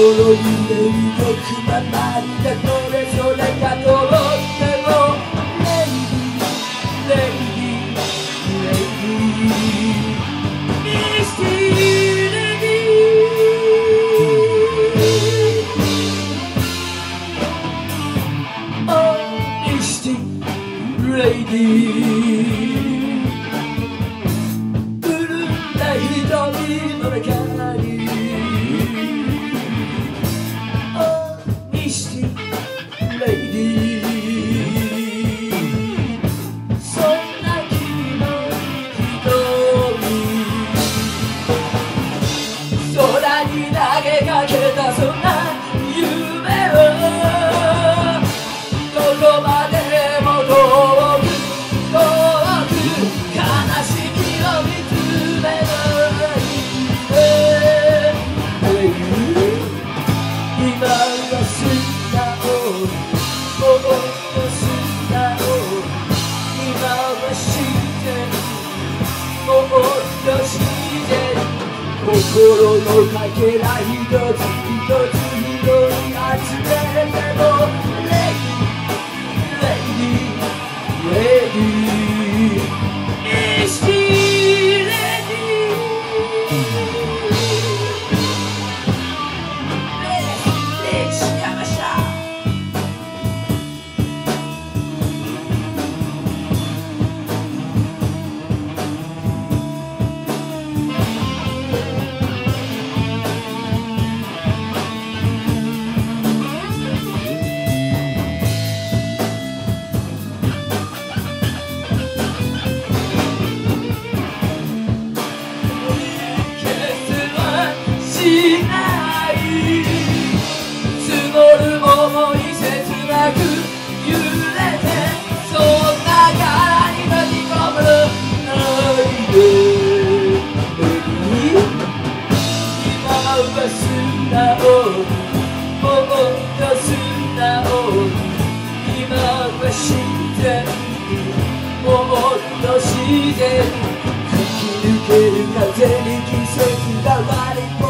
揺れ動くままにだこれそれがと思ってもレイディレイディレイディミスティレディOhミスティレイディ潤んだ瞳の中にレイディそんな君の瞳空に投げかけたそんな夢をどこまでも遠く遠く悲しみを見つめない今は素直もっと素直今は自然もっと自然心のかけら一つ一つ拾い集めてもレイディレイディミスティレディ歴史山下しない募る想い切なく揺れてそんな殻に閉じ込むないで今は素直もっと素直今は自然もっと自然吹き抜ける風に季節が割り